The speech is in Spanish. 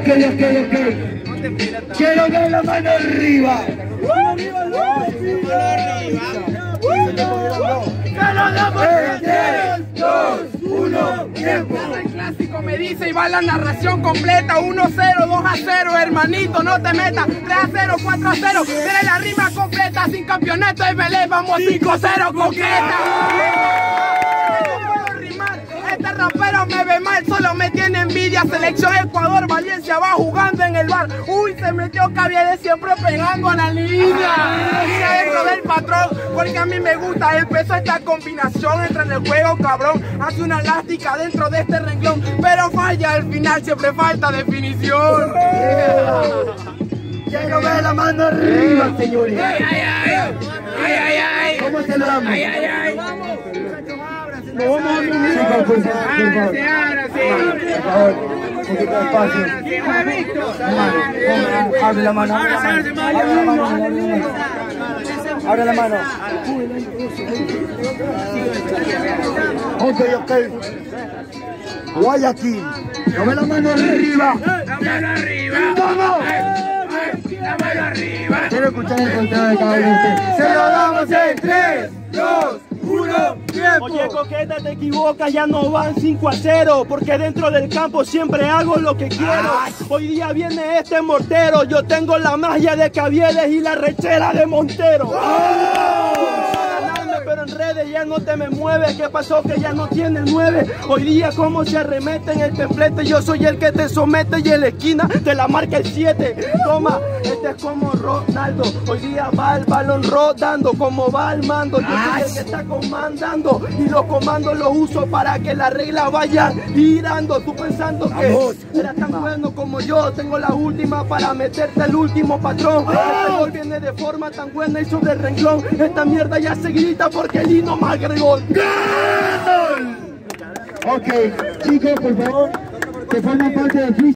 Quiero ver la mano arriba. ¡Que lo damos en 3, 2, 1, tiempo! El clásico me dice y va la narración completa. 1-0, 2-0, hermanito, no te metas. 3-0, 4-0, tiene la rima completa. Sin campeonato de Belén, vamos 5-0 concreta. Este rapero me ve mal, solo me tiene envidia. Selección Ecuador, Valencia va jugando en el bar. Uy, se metió Caviedes siempre pegando a la línea. Mira dentro del patrón, porque a mí me gusta. Empezó esta combinación, entra en el juego, cabrón. Hace una elástica dentro de este renglón, pero falla al final, siempre falta definición. Quiero ver la mano arriba, señores. ¿Cómo se lo damos? Nos vamos a unir. Ábrase. Por favor, un poquito de espacio. Abre la mano. Abre la mano. Ok. Guayaquil. Dame la mano arriba. La mano arriba. ¡Vamos! La mano arriba. Quiero escuchar el conteo de cada uno de ustedes. Se lo damos en 3, 2, 1, tiempo. Oye, Coqueta, te equivocas, ya no van 5-0, porque dentro del campo siempre hago lo que quiero. Hoy día viene este mortero, yo tengo la magia de Caviedes y la rechera de Montero. Pero en redes ya no te me mueves. ¿Qué pasó? Que ya no tiene 9. Hoy día como se arremete en el templete. Yo soy el que te somete y en la esquina te la marca el 7. Toma, este es como Ronaldo. Hoy día va el balón rodando como va el mando. Yo soy el que está comandando y los comandos los uso para que la regla vaya girando. Tú pensando que eras tan bueno como yo. Tengo la última para meterte el último patrón. Este gol viene de forma tan buena y sobre el renglón. Esta mierda ya se grita porque el hino más agregó. Ok, chicos, por favor, que forman parte del